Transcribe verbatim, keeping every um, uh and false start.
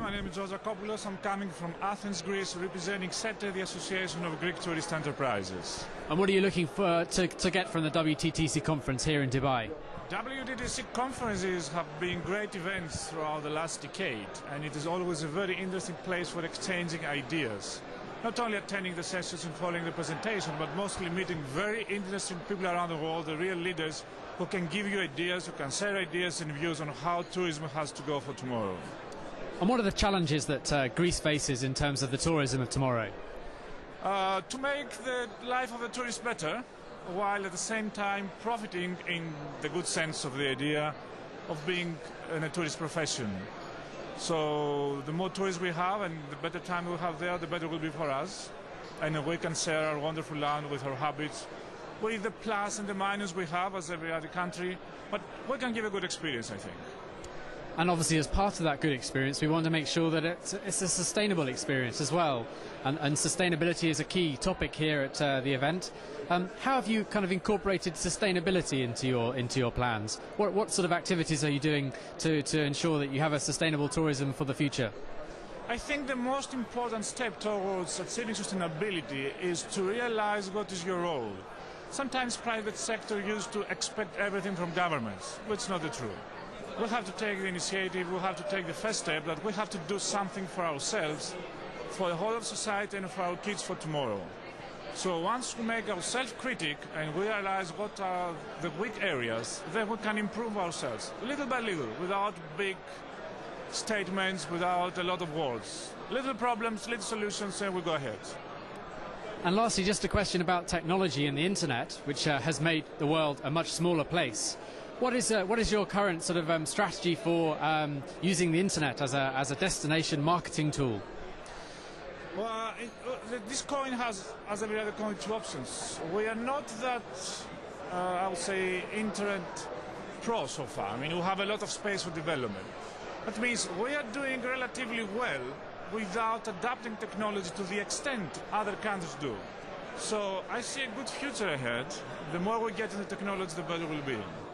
my name is Drakopoulos. I'm coming from Athens, Greece, representing SETE, the Association of Greek Tourist Enterprises. And what are you looking for to, to get from the W T T C conference here in Dubai? W T T C conferences have been great events throughout the last decade, and it is always a very interesting place for exchanging ideas. Not only attending the sessions and following the presentation, but mostly meeting very interesting people around the world, the real leaders who can give you ideas, who can share ideas and views on how tourism has to go for tomorrow. And what are the challenges that uh, Greece faces in terms of the tourism of tomorrow? Uh, to make the life of the tourist better, while at the same time profiting in the good sense of the idea of being in a tourist profession. So the more tourists we have and the better time we have there, the better it will be for us. And we can share our wonderful land with our habits, with the plus and the minus we have as every other country, but we can give a good experience, I think. And obviously, as part of that good experience, we want to make sure that it's, it's a sustainable experience as well. And, and sustainability is a key topic here at uh, the event. Um, how have you kind of incorporated sustainability into your into your plans? What, what sort of activities are you doing to, to ensure that you have a sustainable tourism for the future? I think the most important step towards achieving sustainability is to realize what is your role. Sometimes private sector used to expect everything from governments, but it's not the truth. We have to take the initiative, we have to take the first step that we have to do something for ourselves, for the whole of society and for our kids for tomorrow. So once we make ourselves critic and we realize what are the weak areas, then we can improve ourselves, little by little, without big statements, without a lot of words. Little problems, little solutions, and we go ahead. And lastly, just a question about technology and the internet, which uh, has made the world a much smaller place. What is uh, what is your current sort of um, strategy for um, using the internet as a as a destination marketing tool? Well, it, uh, this coin has, as every other coin, two options. We are not that, uh, I would say, internet pro so far. I mean, we have a lot of space for development. That means we are doing relatively well without adapting technology to the extent other countries do. So I see a good future ahead. The more we get into technology, the better it will be.